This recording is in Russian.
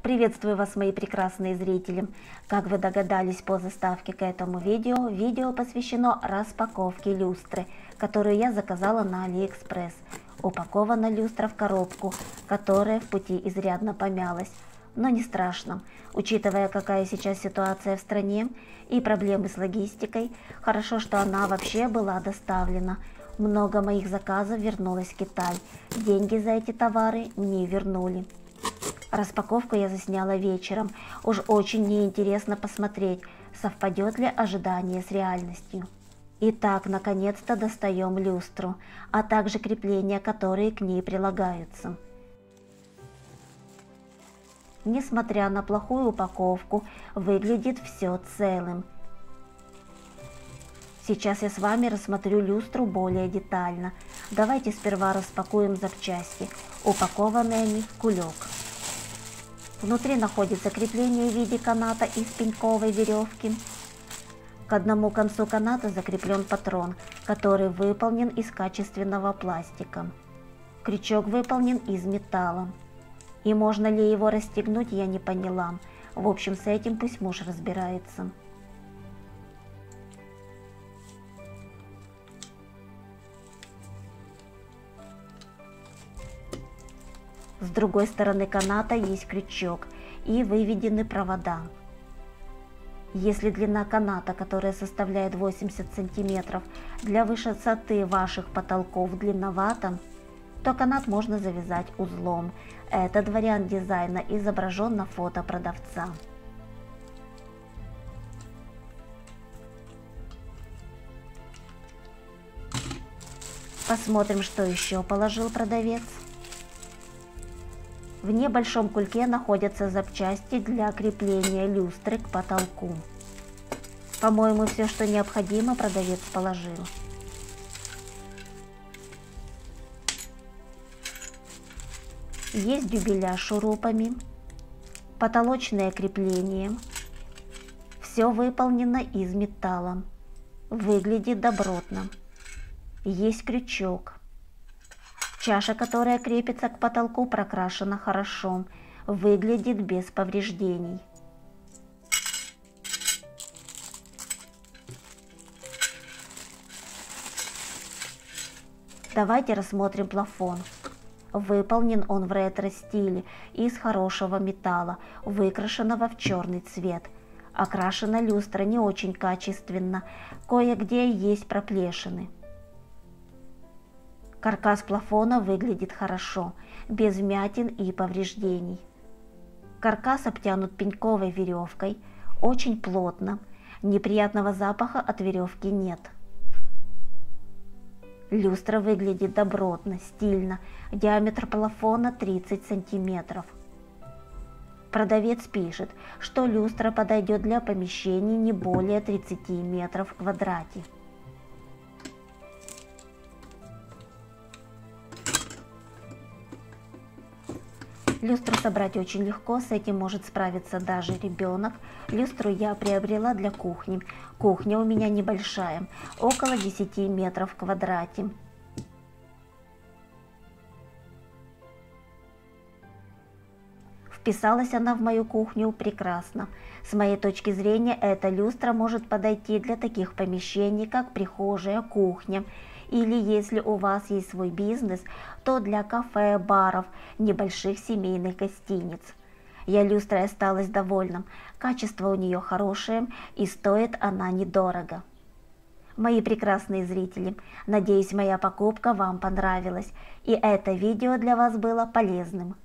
Приветствую вас, мои прекрасные зрители! Как вы догадались по заставке к этому видео посвящено распаковке люстры, которую я заказала на AliExpress. Упакована люстра в коробку, которая в пути изрядно помялась. Но не страшно, учитывая, какая сейчас ситуация в стране и проблемы с логистикой, хорошо, что она вообще была доставлена. Много моих заказов вернулось в Китай, деньги за эти товары мне вернули. Распаковку я засняла вечером, уж очень мне интересно посмотреть, совпадет ли ожидание с реальностью. Итак, наконец-то достаем люстру, а также крепления, которые к ней прилагаются. Несмотря на плохую упаковку, выглядит все целым. Сейчас я с вами рассмотрю люстру более детально. Давайте сперва распакуем запчасти, упакованные они в кулек. Внутри находится крепление в виде каната из пеньковой веревки. К одному концу каната закреплен патрон, который выполнен из качественного пластика. Крючок выполнен из металла. И можно ли его расстегнуть, я не поняла. В общем, с этим пусть муж разбирается. С другой стороны каната есть крючок и выведены провода. Если длина каната, которая составляет 80 см, для высоты ваших потолков длинновата, то канат можно завязать узлом. Этот вариант дизайна изображен на фото продавца. Посмотрим, что еще положил продавец. В небольшом кульке находятся запчасти для крепления люстры к потолку. По-моему, все, что необходимо, продавец положил. Есть дюбеля с шурупами, потолочное крепление. Все выполнено из металла. Выглядит добротно. Есть крючок. Чаша, которая крепится к потолку, прокрашена хорошо, выглядит без повреждений. Давайте рассмотрим плафон. Выполнен он в ретро-стиле из хорошего металла, выкрашенного в черный цвет. Окрашена люстра не очень качественно, кое-где есть проплешины. Каркас плафона выглядит хорошо, без вмятин и повреждений. Каркас обтянут пеньковой веревкой, очень плотно, неприятного запаха от веревки нет. Люстра выглядит добротно, стильно, диаметр плафона 30 см. Продавец пишет, что люстра подойдет для помещений не более 30 метров в квадрате. Люстру собрать очень легко, с этим может справиться даже ребенок. Люстру я приобрела для кухни. Кухня у меня небольшая, около 10 метров в квадрате. Вписалась она в мою кухню прекрасно. С моей точки зрения, эта люстра может подойти для таких помещений, как прихожая, кухня. Или если у вас есть свой бизнес, то для кафе, баров, небольших семейных гостиниц. Я люстрой осталась довольна, качество у нее хорошее и стоит она недорого. Мои прекрасные зрители, надеюсь, моя покупка вам понравилась и это видео для вас было полезным.